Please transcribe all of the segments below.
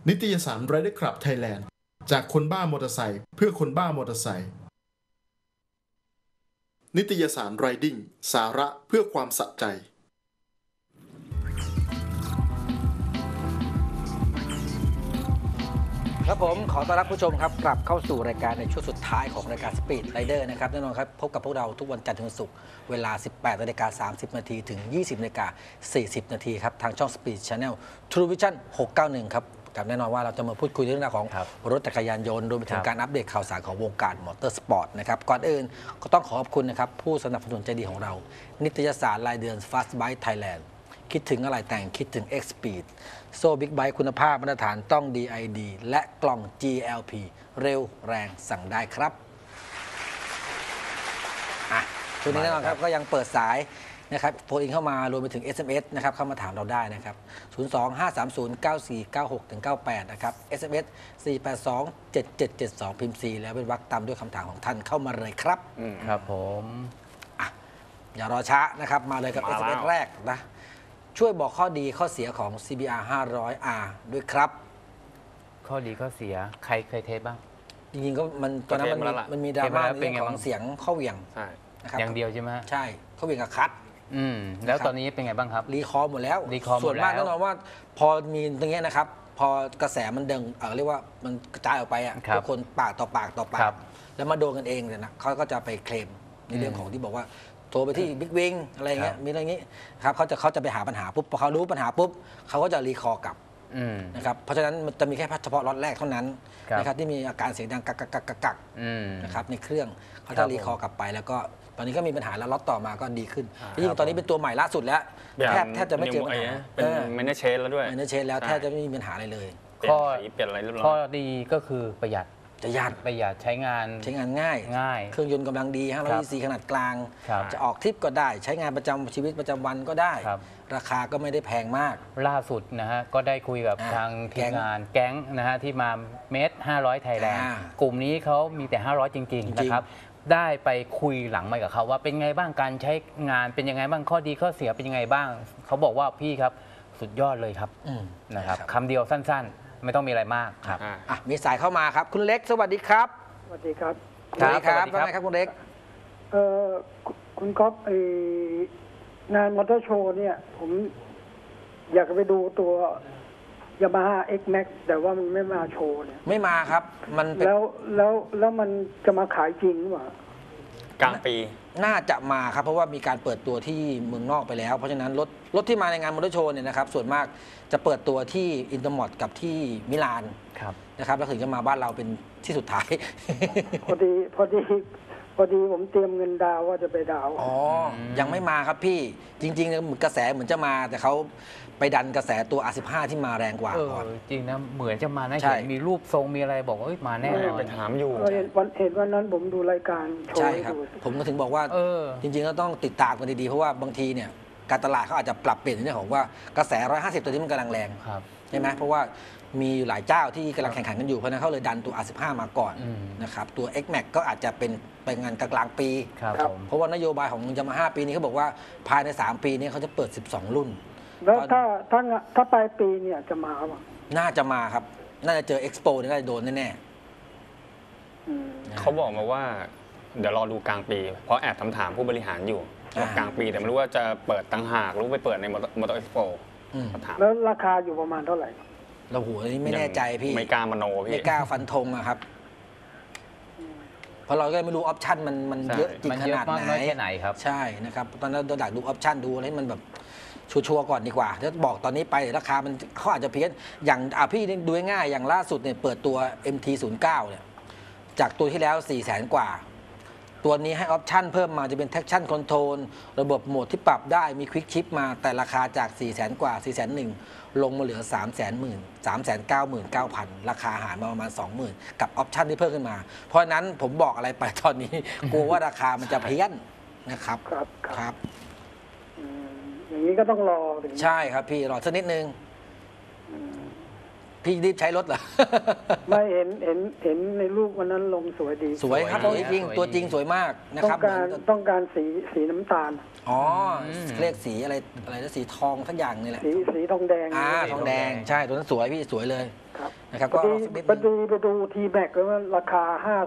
นิตยสาร Rider Club Thailand จากคนบ้ามอเตอร์ไซค์เพื่อคนบ้ามอเตอร์ไซค์นิตยสาร Riding สาระเพื่อความสะใจครับผมขอต้อนรับผู้ชมครับกลับเข้าสู่รายการในช่วงสุดท้ายของรายการ Speed Rider นะครับแน่นอนครับพบกับพวกเราทุกวันจันทร์ถึงวันศุกร์เวลา 18:30 น. ถึง 20:40 น. ครับทางช่อง Speed Channel True Vision 691 ครับกับแน่นอนว่าเราจะมาพูดคุยเรื่องราวของรถจักรยานยนต์รวมไปถึงการอัปเดตข่าวสารของวงการมอเตอร์สปอร์ตนะครับก่อนอื่นก็ต้องขอบคุณนะครับผู้สนับสนุนใจดีของเรานิตยสารรายเดือน Fast Bike Thailand คิดถึงอะไรแต่งคิดถึง X-Speed โซ่บิ๊กไบค์คุณภาพมาตรฐานต้อง DID และกล่อง GLP เร็วแรงสั่งได้ครับช่วงนี้แน่นอนครับก็ยังเปิดสายนะครับโทรอินเข้ามารวมไปถึง SMS นะครับเข้ามาถามเราได้นะครับ 025309496-98 นะครับ SMS 4827772 พิมพ์ 4แล้วเป็นวรรคตามด้วยคำถามของท่านเข้ามาเลยครับครับผมอย่ารอช้านะครับมาเลยกับ SMS แรกนะช่วยบอกข้อดีข้อเสียของ CBR 500R ด้วยครับข้อดีข้อเสียใครเคยเทสบ้างจริงๆก็มันตอนนั้นมันมีดราม่าเรื่องของเสียงข้อเหวี่ยงนะครับอย่างเดียวใช่ไหมใช่ข้อเหวี่ยงกับคัทแล้วตอนนี้เป็นไงบ้างครับรีคอร์หมดแล้วส่วนมากแน่นอนว่าพอมีตรงนี้นะครับพอกระแสมันเรียกว่ามันกระจายออกไปอ่ะทุกคนปากต่อปากแล้วมาโดนกันเองเนี่ยนะเขาก็จะไปเคลมในเรื่องของที่บอกว่าโทรไปที่บิ๊กวิงอะไรเงี้ยมีอะไรเงี้ยครับเขาจะไปหาปัญหาปุ๊บพอเขารู้ปัญหาปุ๊บเขาก็จะรีคอร์กลับนะครับเพราะฉะนั้นมันจะมีแค่เฉพาะล็อตแรกเท่านั้นนะครับที่มีอาการเสียงดังกักนะครับในเครื่องเขาจะรีคอร์กลับไปแล้วก็ตอนนี้ก็มีปัญหาแล้วล็อตต่อมาก็ดีขึ้นยิ่งตอนนี้เป็นตัวใหม่ล่าสุดแล้วแทบจะไม่เจอปัญหาเป็นเมนเชนแล้วด้วยเมนเชนแล้วแทบจะไม่มีปัญหาอะไรเลยข้อดีก็คือประหยัดใช้งานง่ายเครื่องยนต์กำลังดี500 cc ขนาดกลางจะออกทริปก็ได้ใช้งานประจำชีวิตประจำวันก็ได้ราคาก็ไม่ได้แพงมากล่าสุดนะฮะก็ได้คุยกับทางทีมงานแก๊งนะฮะที่มาเมตร500ไทยแลนด์กลุ่มนี้เขามีแต่500จริงๆนะครับได้ไปคุยหลังไมค์กับเขาว่าเป็นไงบ้างการใช้งานเป็นยังไงบ้างข้อดีข้อเสียเป็นยังไงบ้างเขาบอกว่าพี่ครับสุดยอดเลยครับนะครับคำเดียวสั้นๆไม่ต้องมีอะไรมากครับมีสายเข้ามาครับคุณเล็กสวัสดีครับสวัสดีครับสวัสดีครับว่าไงครับคุณเล็กคุณก๊อฟงานมอเตอร์โชว์เนี่ยผมอยากไปดูตัว Yamaha X-Max แต่ว่ามันไม่มาโชว์เนี่ยไม่มาครับมันแล้วมันจะมาขายจริงหรือเปล่ากลางปีน่าจะมาครับเพราะว่ามีการเปิดตัวที่เมืองนอกไปแล้วเพราะฉะนั้นรถที่มาในงานมอเตอร์โชว์เนี่ยนะครับส่วนมากจะเปิดตัวที่อินเตอร์มอดกับที่มิลานนะครับแล้วถึงจะมาบ้านเราเป็นที่สุดท้ายพอดีผมเตรียมเงินดาวว่าจะไปดาวยังไม่มาครับพี่จริงๆกระแสเหมือนจะมาแต่เขาไปดันกระแสตัว R15 ที่มาแรงกว่าก่อนจริงนะเหมือนจะมานะเห็นมีรูปทรงมีอะไรบอกว่ามาแน่ไปถามอยู่เห็นวันนั้นผมดูรายการโชว์ใช่ครับผมก็ถึงบอกว่าจริงๆก็ต้องติดตามกันดีๆเพราะว่าบางทีเนี่ยการตลาดเขาอาจจะปรับเปลี่ยนในเรื่องของว่ากระแส150ตัวนี้มันกำลังแรงใช่ไหมเพราะว่ามีหลายเจ้าที่กำลังแข่งขันกันอยู่เพราะนั้นเขาเลยดันตัว R15 มาก่อนนะครับตัว X-Max ก็อาจจะเป็นไปงานกลางปีเพราะว่านโยบายของYamahaปีนี้เขาบอกว่าภายใน3ปีนี้เขาจะเปิด12รุ่นแล้วถ้าปลายปีเนี่ยจะมาป่ะน่าจะมาครับน่าจะเจอ Expo นี่น่าจะโดนแน่ๆเขาบอกมาว่าเดี๋ยวรอดูกลางปีเพราะแอบถามผู้บริหารอยู่กลางปีแต่ไม่รู้ว่าจะเปิดต่างหากหรือไปเปิดในมอเตอร์เอ็กซ์โปแล้วราคาอยู่ประมาณเท่าไหร่เราหัวนี้ไม่แน่ใจพี่ไม่กล้ามโนพี่ไม่กล้าฟันธงอะครับเพราะเราก็ไม่รู้ออปชั่นมันเยอะจริงขนาดไหนครับใช่นะครับตอนนั้นเราดักดูออปชั่นดูอะไรมันแบบชัวร์ก่อนดีกว่าถ้าบอกตอนนี้ไปราคามันเขาอาจจะเพี้ยนอย่างพี่ดูง่ายอย่างล่าสุดเนี่ยเปิดตัว MT09 เนี่ยจากตัวที่แล้ว400,000 กว่าตัวนี้ให้ออปชั่นเพิ่มมาจะเป็น traction control ระบบโหมดที่ปรับได้มี quick shift มาแต่ราคาจาก400,000 กว่า401,000ลงมาเหลือ399,900 ราคาหารมาประมาณ 20,000 กับออปชั่นที่เพิ่มขึ้นมาเพราะนั้นผมบอกอะไรไปตอนนี้กลัวว่าราคามันจะเพี้ยนนะครับครับอย่างนี้ก็ต้องรอใช่ครับพี่รอสักนิดนึงพี่รีบใช้รถเหรอไม่เห็นในรูปวันนั้นลงสวยดีสวยครับจริงตัวจริงสวยมากนะครับต้องการสีน้ำตาลเรียกสีอะไรนะสีทองทั้งอย่างนี่แหละสีทองแดงทองแดงใช่ตัวนั้นสวยพี่สวยเลยครับนะครับพก็อดีรอสักนิดพนึอง ดีไปดูทีแม็กแล้วมันราคา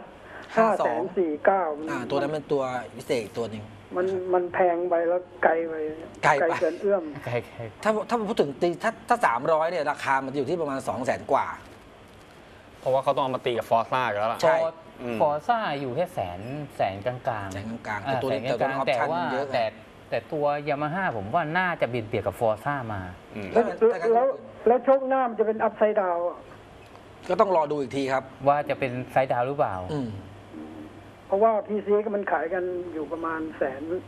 549,000 ตัวนั้นเป็นตัวพิเศษอีกตัวหนึ่งมันแพงไปแล้วไกลไปไกลไปเกินเอื้อมใครถ้าพูดถึงตีถ้า300เนี่ยราคามันจะอยู่ที่ประมาณ 200,000 กว่าเพราะว่าเขาต้องเอามาตีกับฟอร์ซ่าอยู่แล้วล่ะใช่ฟอร์ซ่าอยู่แค่แสนกลางๆแสนกลางๆอ่แต่ตัวนี้แสนกลางๆแต่แต่ตัวนี้ option ว่าเยอะไงแต่ตัวยามาฮ่าผมว่าน่าจะเบียดกับฟอร์ซ่ามาอืมแล้วโชคหน้ามันจะเป็นอัพไซด์ดาวก็ต้องรอดูอีกทีครับว่าจะเป็นไซด์ดาวหรือเปล่าเพราะว่า PC ก็มันขายกันอยู่ประมาณ150,000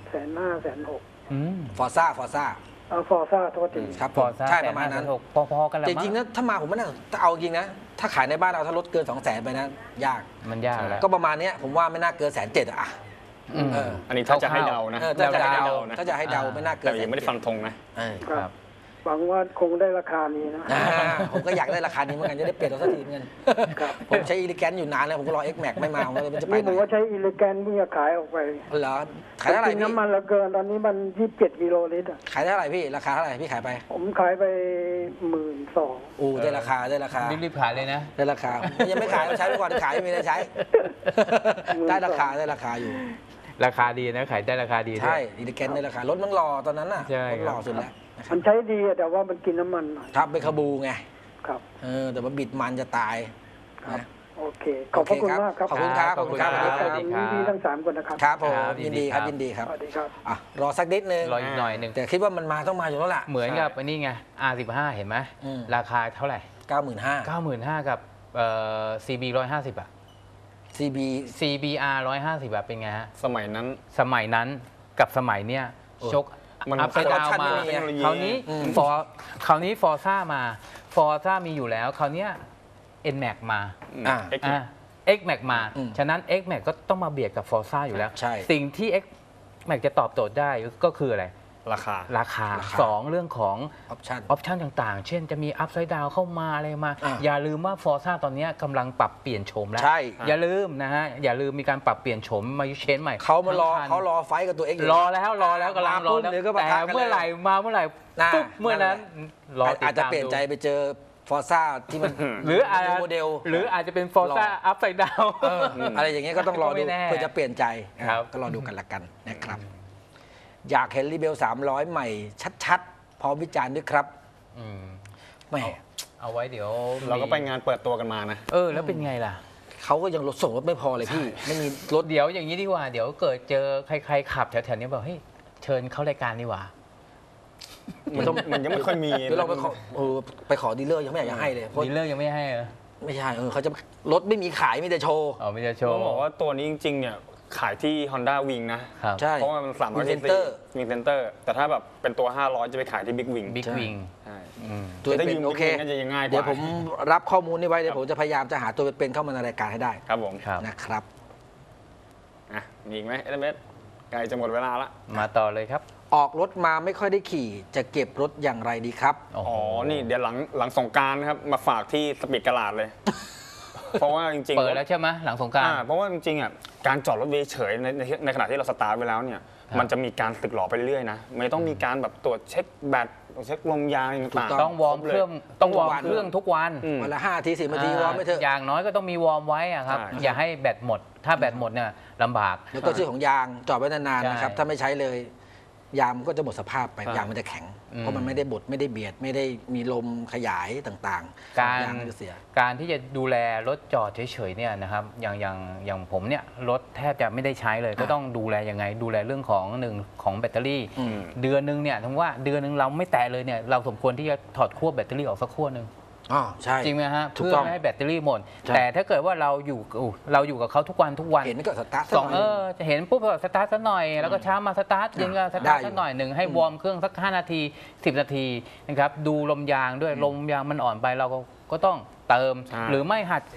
160,000 อืมฟอร์ซ่าฟอร์ซ่าโทษทีครับฟอร์ซ่าใช่ประมาณนั้นพอๆกันแหละจมั้ริงงๆนะถ้ามาผมไม่น่าถ้าเอาจริงนะ ถ้าขายในบ้านเราถ้าลดเกิน 200,000 ไปนะยากมันยากแล้วก็ประมาณเนี้ยผมว่าไม่น่าเกิน170,000อะอืมเอออันนี้ถ้าจะให้เดานะถ้าจะให้เดานะถ้าจะให้เดาไม่น่าเกิแต่นยังไม่ได้ฟันธงนะเออครับหวังว่าคงได้ราคานี้นะผมก็อยากได้ราคานี้เหมือนกันจะได้เปลี่ยนเราสักทีเหมือนกันครับผมใช้อีลิแกนอยู่นานแล้วผมก็รอ X Max ไม่มาผมเลยมันจะไปนี่ไหผนมว่าใช้อิเลแกนเพิ่งจะขายออกไปเหรอขายเท่าไหร่กินพี่น้ำมันเหลือเกินตอนนี้มัน27 กิโลลิตรอะขายเท่าไหร่พี่ราคาเท่าไหร่พี่ขายไปผมขายไป12,000 อู้ได้ราคาได้ราคารีบๆขายเลยนะได้ราคายังไม่ขายใช้ไปก่อนขายไม่มีอะไรใช้ ได้ราคาอยู่ราคาดีนะขายได้ราคาดีด้วยใช่อีลิแกนได้ราคารถมันหล่อตอนนั้นน่ะใช่รถหล่อครับสุดแล้วนะครัมับนใช้ดีอะแต่ว่ามันกินน้ำมันหน่อยครับไปขบูไงครับแต่ว่าบิดมันจะตายครับนะโอเค ขอบพระคุณมากครับขอบคุณครับขอบคุณขอบคุณคครัรับบ สวัสดีขอบคุณพี่ทั้ง3คนนะครับครับผมครับยินดีครับยิยินนดีดีคครัรับสวัสดีครับอ่ะรอสักนิดนึงรออีกหน่อยหนึ่งแต่คิดว่ามันมาต้องมาอยู่แล้วล่ะเหมือนกับอันนี้ไง R15 เห็นไหมอืมราคาเท่าไหร่ 95,000 95,000กับCB 150อ่ะ CB CBR 150แบบเป็นไงฮะสมัยนั้นสมัยนั้นกับสมัยเนี้ยโอ้ชกมันอัพไซด์ดาวคอร์รัปชันมาไม่มีไงคราวนี้อืมฟอร์ซ่ามาฟอร์ซ่ามีอยู่แล้ว คราวเนี้ย NMAX มาอ่า X Max มาอืมฉะนั้น X Max ก็ต้องมาเบียดกับฟอร์ซ่าอยู่แล้วใช่สิ่งที่ X Max จะตอบโจทย์ได้ก็คืออะไรราคาราคาราคา 2 เรื่องของออปชั่นออปชันต่างๆ เช่นจะมีอัพไซด์ดาวเข้ามาอะไรมาอ่ะอย่าลืมว่าฟอร์ซ่าตอนนี้กำลังปรับเปลี่ยนโฉมแล้วใช่อย่าลืมนะฮะ อย่าลืมมีการปรับเปลี่ยนโฉมมาเชนใหม่เขามารอทั้งคันเขารอไฟท์กับตัว X อยู่รอแล้วกำลังรอมาปุ๊บแล้วเดี๋ยวก็ปะแต่ทะกันเลยเมื่อไหร่มาเมื่อไหร่น่ะปุ๊บเมื่อนั้นรอติดตามอาจจะเปลี่ยนใจไปเจอฟอร์ซ่าที่มันหรืออาจโมเดลหรืออาจจะเป็นฟอร์ซ่ารออัพไซด์ดาวอะไรอย่างเงี้ยก็ต้องรอก็ไม่ดูแน่เพื่อจะเปลี่ยนใจครับก็รอดูกันละกันนะครับ อยากเห็นรีเบล300 ใหม่ชัดๆ พร้อมวิจารณ์ด้วยครับอืมแหม่เอาไว้เดี๋ยวเราก็ไปงานเปิดตัวกันมานะแล้วเป็นไงล่ะเขาก็ยังรถส่งรถไม่พอเลยพี่ ไม่มีรถเดี๋ยวอย่างนี้ดีกว่า เดี๋ยวเกิดเจอใครๆขับแถวๆนี้บอกเฮ้ยเชิญเข้ารายการดีกว่ามันยังไม่ค่อยมีเดี๋ยวเราไปขอไปขอดีลเลอร์ยังไม่อยากจะให้เลยเพราะดีลเลอร์ยังไม่ให้เหรอไม่ใช่เขาจะรถไม่มีขายมีแต่โชว์อ๋อไม่จะโชต้ว์องบอกว่าตัวนี้จริงๆเนี่ยขายที่ Honda Wing นะครับใช่เพราะว่ามัน300 Wing ซีซี Center Wing Center แต่ถ้าแบบเป็นตัว 500 จะไปขายที่ Big Wing บิ๊กใช่วิงใช่ตัวถ้าเป็ยืนมโอ Big เค Wing ก็จะยังง่ายกว่าเดี๋ยวผมรับข้อมูลนี้ไว้เดี๋ยวผมจะพยายามจะหาตัวเป็นๆเข้ามาในรายการให้ได้ครับผมครับนะครับอ่ะมีอีกไหม SMS ใกล้จะหมดเวลาละมาต่อเลยครับออกรถมาไม่ค่อยได้ขี่ จะเก็บรถอย่างไรดีครับโอ้โหอ๋อ นี่เดี๋ยวหลังสงกรารนะครับ มาฝากที่สปีดกระลาดเลย เพราะว่าจริงๆเปิดแล้วใช่ไหมหลังสงกรานต์เพราะว่าจริงๆอ่ะการจอดรถเฉยๆในขณะที่เราสตาร์ทไว้แล้วเนี่ยครับมันจะมีการสึกหรอไปเรื่อยๆนะไม่ต้องมีการแบบตรวจเช็คแบตตรวจเช็คลมยางถูกต่างๆต้องวอร์มเครื่องคบลยต้องวอร์มทุกวันเครื่องทุกวันอืมวันละ5 ที 10 นาทีวอร์มไม่เถอะอย่างน้อยก็ต้องมีวอร์มไว้อะครับใช่อย่าให้แบตหมด ถ้าแบตหมดเนี่ยลำบากแล้วก็ชื่อของยางจอดไว้นานๆนะครับใช่ถ้าไม่ใช้เลย ยางมันก็จะหมดสภาพไปใช่ยางมันจะแข็งอืมเพราะมันไม่ได้บดไม่ได้เบียดไม่ได้มีลมขยายต่างๆการยางมันจะเสียการที่จะดูแลรถจอดเฉยๆเนี่ยนะครับอย่างผมเนี่ยรถแทบจะไม่ได้ใช้เลย ก็ต้องดูแลยังไง ดูแลเรื่องของหนึ่งของแบตเตอรี่อืมเดือนหนึงเนี่ยถึงว่าเดือนหนึงเราไม่แตะเลยเนี่ยเราสมควรที่จะถอดขั้วแบตเตอรี่ออกสักขั้วหนึ่งอ๋อใช่จริงไหมฮะถูกเพื่ต้อองไม่ให้แบตเตอรี่หมดใช่แต่ถ้าเกิดว่าเราอยู่กับเขาทุกวันเห็นก็สตาร์ทสักสองหน่อยจะเห็นปุ๊บก็สตาร์ทสักหน่อยแล้วก็เช้ามาสตาร์ทเย็นก็สตาร์ทได้อยู่สักหน่อยหนึ่งให้วอร์มเครื่องสัก5 นาที 10 นาทีนะครับดูลมยางด้วยลมยางมันอ่อนไปเราก็ต้องเติมใช่หรือไม่หัด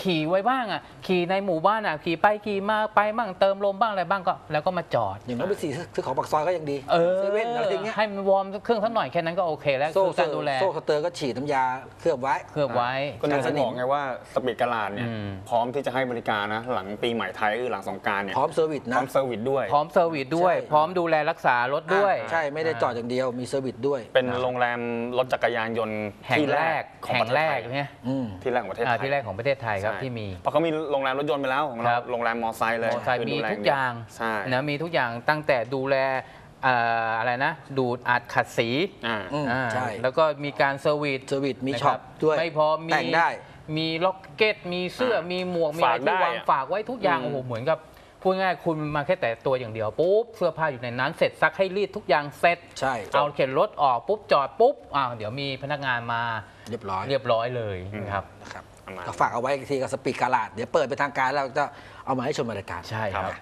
ขี่ไว้บ้างอ่ะขี่ในหมู่บ้านอ่ะขี่ไปขี่มาไปบ้างเติมลมบ้างอะไรบ้างก็แล้วก็มาจอดอย่างน้อยไปซื้อของปากซอยก็ยังดีเออเซเว่นอะไรอย่างเงี้ยให้มันวอร์มเครื่องสักหน่อยแค่นั้นก็โอเคแล้วโซ่คือการดูแลโซ่สเตอร์ก็ฉีดน้ำยาเคลือบไว้เคลือบไว้ก็เนี่ยจะบอกไงว่าสปีดกะลาดเนี่ยอืมพร้อมที่จะให้บริการนะหลังปีใหม่ไทยหรือหลังสงกรานต์เนี่ยพร้อมเซอร์วิสพร้นะอมเซอร์วิสด้วยพร้อมเซอร์วิสด้วยใช่พร้อมดูแลรักษารถด้วยใช่ไม่ได้จอดอย่างเดียวมีเซอร์วิสด้วยเป็นโรงแรมรถจักรยานยนต์แห่งที่แรกของแห่ปงระเทศแรไทกยเนี่ยที่แรกของประเทศไทยที่แรกของประเทศไทยครับใช่ที่มีเพราะเขามีโรงแรมรถยนต์ไปแล้วของเราครับโรงแรมมอไซค์เลยมอไซค์คือมีดูแลทุกอย่างใช่นะมีทุกอย่างตั้งแต่ดูแลอะไรนะดูดอัดขัดสีอ่าใช่แล้วก็มีการเซอร์วิสเซอร์วิสมีนะช็คอรัปด้วยไม่พอมีแต่งได้มีล็อกเก็ตมีเสื้อมีหมวกมีอะไรฝากได้ที่วางอะฝากไว้ทุกอย่างโอ้โหเหมือนกับพูดง่ายๆคุณมาแค่แต่ตัวอย่างเดียวปุ๊บเสื้อผ้าอยู่ในนั้นเสร็จซักให้รีดทุกอย่างเสร็จใช่เอาเข็นรถออกปุ๊บจอดปุ๊บเดี๋ยวมีพนักงานมาเรียบร้อยเรียบร้อยเลยนะครับนะครับประมาณก็ฝากเอาไว้อีกทีกับสปีดกาลาดเดี๋ยวเปิดเป็นทางการแล้วจะเอามาให้ชมรายการใช่ครับ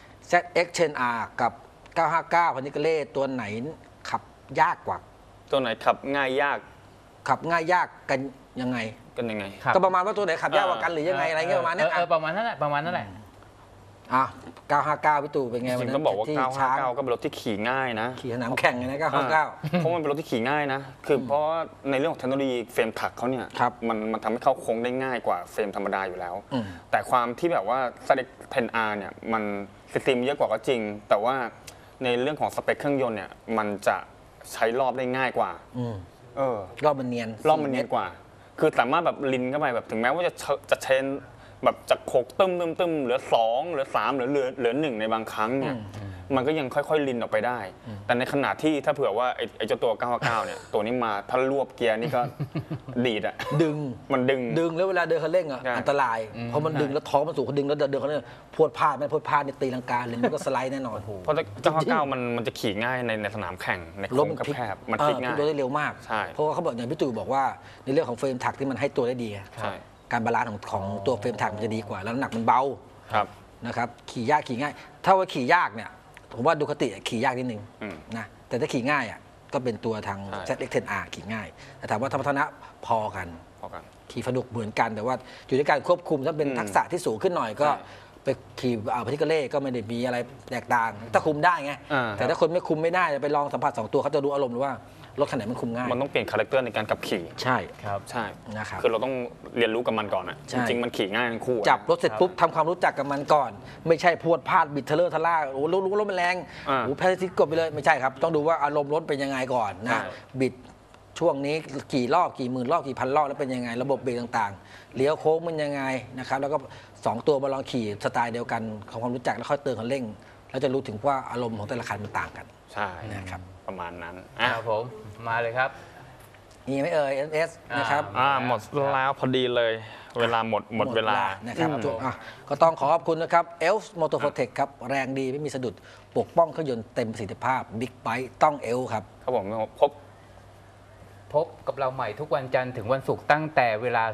ZX 10R กับ 959 พันนิกเล่ตัวไหนขับยากกว่าตัวไหนขับง่ายยากขับง่ายยากกันยังไงกันยังไงครับก็ประมาณว่าตัวไหนขับยากกว่ากันหรือยังไงอะไรเงี้ยประมาณเนี้ยประมาณนั้นแหละประมาณนั้นแหละอ่ะ959พี่ตู่เป็นไงจวันริงนั้ๆนต้องบอกว่าที่ช้าง 959 ก็เป็นรถที่ขี่ง่ายนะขี่สนามแข่งเลยนะเพราะมันเป็นรถที่ขี่ง่ายนะ คือเพราะว่าในเรื่องของเทคโนโลยีเฟรมถักเขาเนี่ยครับมันทำให้เข้าโค้งได้ง่ายกว่าเฟรมธรรมดาอยู่แล้วอืมแต่ความที่แบบว่า ZX 10R เนี่ยมันซิสเต็มเยอะกว่าก็จริง แต่ว่าในเรื่องของสเปคเครื่องยนต์เนี่ยมันจะใช้รอบได้ง่ายกว่าอืมเออรอบมันเนียนรอบมันเนียนกว่า คือสามารถแบบลินเข้าไปแบบถึงแม้ว่าจะเชนแบบจากโคกตึ้มเหลือ2เหลือ3เหลือ1ในบางครั้งเนี่ยมันก็ยังค่อยๆลินออกไปได้ แต่ในขณะที่ถ้าเผื่อว่าไอ้เจ้าตัว 959 เนี่ยตัวนี้มาถ้ารวบเกียร์นี่ก็ ดีดอะดึงมันดึงแล้วเวลาเดินคันเร่งอ่ะใช่อันตราย เพราะมันดึงแล้วท้องมันสูงเขาดึงแล้วเดินคันเร่งพรวดพลาดไม่พรวดพลาดนี่ตีลังกาเลยมันก็สไลด์แน่นอนเพราะ959 มันจะขี่ง่ายในสนามแข่งในรโค้ถงมันพลิกแคบๆมันพลิกง่ายตัวได้เร็วมากใช่เพราะว่าเขาบอกอย่างพี่ตู่บอกว่าในเรื่องของเฟรมถักที่มันให้ตัวได้ดีอะใช่การบาลานซ์ของตัวเฟรมถักมันจะดีกว่า แล้วน้ำหนักมันเบาครับนะครับขี่ยากขี่ง่าย ถ้าว่าขี่ยากเนี่ยผมว่าดูคติขี่ยากนิดนึงอืมนะแต่ถ้าขี่ง่ายอ่ะก็เป็นตัวทางใช่ ZX 10R ขี่ง่ายแต่ถามว่าธรรมทนะพอกันพอกันขี่สนุกเหมือนกันแต่ว่าอยู่ในการควบคุมถ้าเป็นทักษะที่สูงขึ้นหน่อยก็ใช่ไปขี่พาทิกเล่ก็ไม่ได้มีอะไรแตกต่าง ถ้าคุมได้ไงอ่าแต่ถ้าคนไม่คุมไม่ได้ไปลองสัมผัส2ตัวเขาจะรู้อารมณ์เลยว่ารถคันไหนมันคุมง่ายมันต้องเปลี่ยนคาแรคเตอร์ในการขับขี่ใช่ครับใช่นะครับคือเราต้องเรียนรู้กับมันก่อนอะใช่จริงๆมันขี่ง่ายทั้งคู่อะจับรถเสร็จปุ๊บทำความรู้จักกับมันก่อน ไม่ใช่พรวดพลาดบิดเทเลอร์ทะล่าโอ้รู้ว่ารถมันแรงอ่าโอ้แพ้ทิศกดไปเลยไม่ใช่ครับ ต้องดูว่าอารมณ์รถเป็นยังไงก่อนใช่นะบิดช่วงนี้กี่รอบกี่หมื่นรอบกี่พันรอบแล้วเป็นยังไง ระบบเบรกต่างๆเลี้ยวโค้งมันยังไงนะครับแล้วก็2ตัวมาลองขี่สไตล์เดียวกันของความรู้จักแล้วค่อยเติมคันเร่งแล้วจะรู้ถึงว่าอารมณ์ของแต่ละคันมันต่างกันใช่นะครับประมาณนั้นครับผมมาเลยครับมีไหมเอ่ย NS นะครับหมดแล้วพอดีเลย เวลาหมดเวลานะครับก็ต้องขอขอบคุณนะครับ Elf Motorprotect ครับ แรงดีไม่มีสะดุด ปกป้องเครื่องยนต์เต็มประสิทธิภาพ Big Bike ต้อง Elf ครับครับผมพบกับเราใหม่ทุกวันจันทร์ถึงวันศุกร์ตั้งแต่เวลา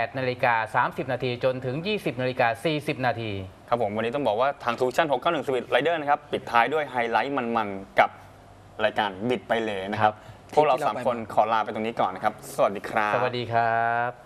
18:30 นาทีจนถึง 20:40 นาทีครับผมวันนี้ต้องบอกว่าทางทูชั่น691 Speed Rider นะครับ ปิดท้ายด้วยไฮไลท์มันๆ กับรายการบิดไปเลยนะครับ พวกเรา 3 คนขอลาไปตรงนี้ก่อนนะครับ สวัสดีครับสวัสดีครับ